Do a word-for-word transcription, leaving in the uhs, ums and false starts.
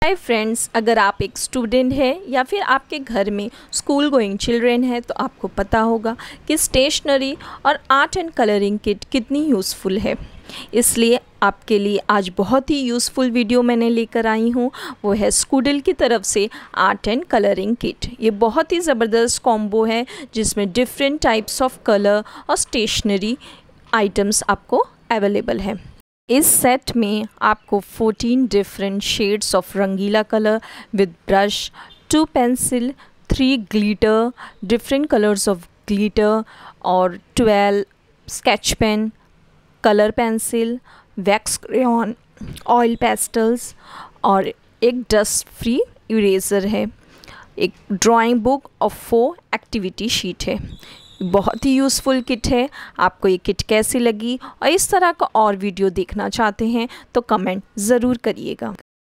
Hi friends, अगर आप एक स्टूडेंट हैं या फिर आपके घर में स्कूल गोइंग चिल्ड्रेन है तो आपको पता होगा कि स्टेशनरी और आर्ट एंड कलरिंग किट कितनी यूज़फुल है। इसलिए आपके लिए आज बहुत ही यूज़फुल वीडियो मैंने लेकर आई हूँ। वो है स्कूडल की तरफ से आर्ट एंड कलरिंग किट। ये बहुत ही ज़बरदस्त कॉम्बो है जिसमें डिफरेंट टाइप्स ऑफ कलर और स्टेशनरी आइटम्स आपको अवेलेबल है। इस सेट में आपको फोर्टीन डिफरेंट शेड्स ऑफ रंगीला colour with brush, two pencil, three glitter, different colours of glitter और twelve sketch pen, colour pencil, wax crayon, oil pastels और एक डस्ट फ्री इरेज़र है। एक ड्राइंग बुक और फोर एक्टिविटी शीट है। बहुत ही useful kit है। आपको ये किट कैसी लगी और इस तरह का और वीडियो देखना चाहते हैं तो कमेंट ज़रूर करिएगा।